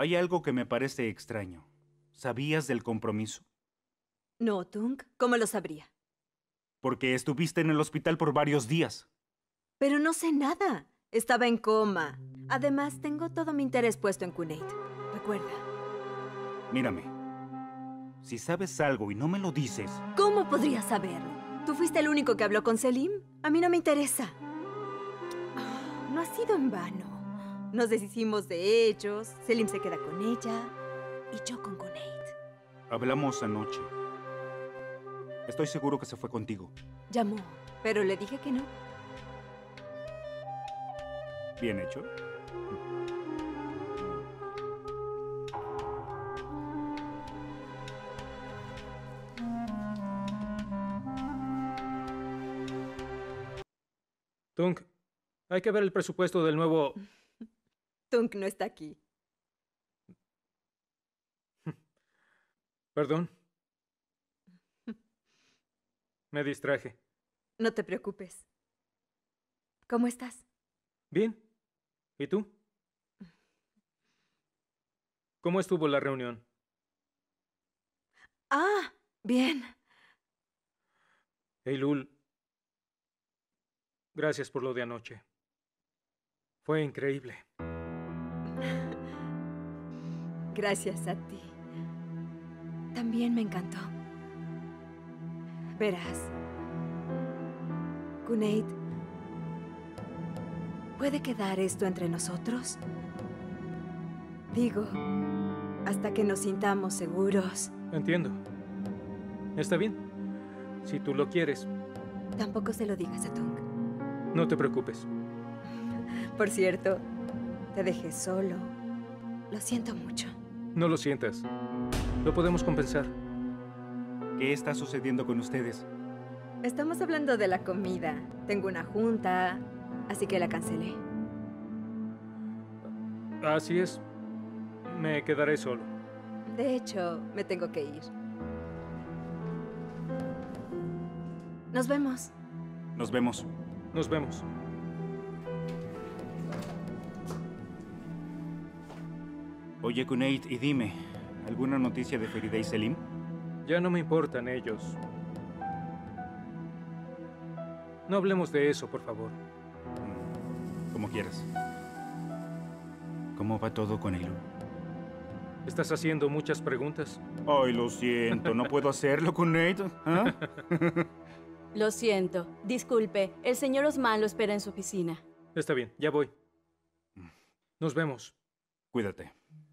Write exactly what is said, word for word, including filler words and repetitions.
Hay algo que me parece extraño. ¿Sabías del compromiso? No, Tung. ¿Cómo lo sabría? Porque estuviste en el hospital por varios días. Pero no sé nada. Estaba en coma. Además, tengo todo mi interés puesto en Kunaid. Recuerda. Mírame. Si sabes algo y no me lo dices... ¿Cómo podrías saberlo? ¿Tú fuiste el único que habló con Selim? A mí no me interesa. Oh, no ha sido en vano. Nos deshicimos de ellos, Selim se queda con ella y yo con Kunaid. Hablamos anoche. Estoy seguro que se fue contigo. Llamó, pero le dije que no. Bien hecho. Tung, hay que ver el presupuesto del nuevo... Tung no está aquí. Perdón. Me distraje. No te preocupes. ¿Cómo estás? Bien. ¿Y tú? ¿Cómo estuvo la reunión? Ah, bien. Eylul, gracias por lo de anoche. Fue increíble. Gracias a ti. También me encantó. Verás, Kunaid, ¿puede quedar esto entre nosotros? Digo, hasta que nos sintamos seguros. Entiendo. Está bien. Si tú lo quieres. Tampoco se lo digas a Tung. No te preocupes. Por cierto, te dejé solo. Lo siento mucho. No lo sientas. Lo podemos compensar. ¿Qué está sucediendo con ustedes? Estamos hablando de la comida. Tengo una junta, así que la cancelé. Así es. Me quedaré solo. De hecho, me tengo que ir. Nos vemos. Nos vemos. Nos vemos. Oye, Kunaid, y dime, ¿alguna noticia de Feride y Selim? Ya no me importan ellos. No hablemos de eso, por favor. Como quieras. ¿Cómo va todo con Eylul? ¿Estás haciendo muchas preguntas? Ay, lo siento, ¿no puedo hacerlo, Kunaid? ¿Ah? Lo siento. Disculpe, el señor Osman lo espera en su oficina. Está bien, ya voy. Nos vemos. Cuídate.